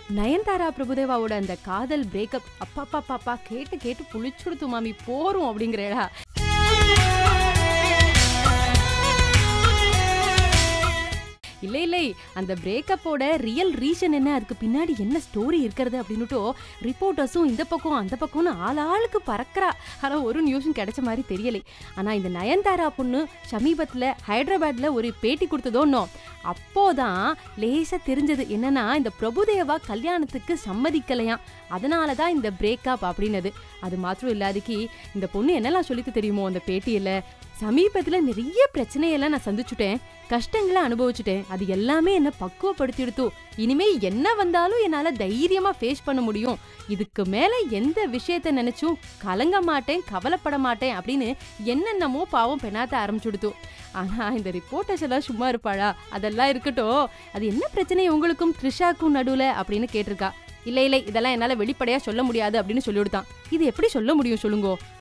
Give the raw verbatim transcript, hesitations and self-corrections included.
நயன்தாரா பிரபுதேவாவோட அந்த காதல் பிரேக்கப் அப்பா பாப்பா கேட்டு கேட்டு புளிச்சுடுத்து மாமி போறோம் அப்படிங்கிறடா. இல்லை இல்லை அந்த பிரேக்கப்போட ரியல் ரீசன் என்ன, அதுக்கு பின்னாடி என்ன ஸ்டோரி இருக்கிறது அப்படின்னுட்டோ ரிப்போர்ட்டர்ஸும் இந்த பக்கம் அந்த பக்கம்னு ஆள் ஆளுக்கு பறக்கிறா. ஆனால் ஒரு நியூஸும் கிடைச்ச மாதிரி தெரியலை. ஆனால் இந்த நயன்தாரா பொண்ணு சமீபத்தில் ஹைதராபாத்தில் ஒரு பேட்டி கொடுத்ததோன்னோ அப்போதான் லேசாக தெரிஞ்சது என்னன்னா, இந்த பிரபுதேவா கல்யாணத்துக்கு சம்மதிக்கலையாம், அதனால தான் இந்த பிரேக்கப் அப்படின்னது. அது மாத்திரம் இல்லாதக்கு இந்த பொண்ணு என்னெல்லாம் சொல்லிட்டு தெரியுமோ அந்த பேட்டியில், சமீபத்தில் நிறைய பிரச்சனையெல்லாம் நான் சந்திச்சுட்டேன், கஷ்டங்களை அனுபவிச்சுட்டேன், அது எல்லாமே என்ன பக்குவப்படுத்திடுத்து, இனிமே என்ன வந்தாலும் என்னால் தைரியமாக ஃபேஸ் பண்ண முடியும், இதுக்கு மேலே எந்த விஷயத்த நினைச்சும் கலங்க மாட்டேன் கவலைப்பட மாட்டேன் அப்படின்னு என்னென்னமோ பாவம் பெண்ணாத்த ஆரம்பிச்சுடுத்து. ஆனால் இந்த ரிப்போர்ட்டர்ஸ் எல்லாம் சும்மா இருப்பாளா, அதெல்லாம் இருக்கட்டும், அது என்ன பிரச்சனை உங்களுக்கும் த்ரிஷாக்கும் நடுவில் அப்படின்னு கேட்டிருக்கா. இல்லை இல்லை இதெல்லாம் என்னால் வெளிப்படையாக சொல்ல முடியாது அப்படின்னு சொல்லிவிடுதான். இது எப்படி சொல்ல முடியும் சொல்லுங்கோ?